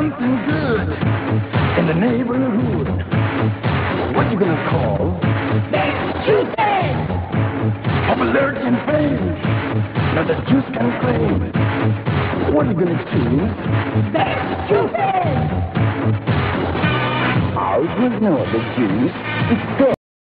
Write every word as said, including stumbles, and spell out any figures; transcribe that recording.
something good in the neighborhood. What you gonna call? That's juicy! Popularity and fame. Now the juice can claim. What you gonna choose? That's juicy! I would know the juice. It's good.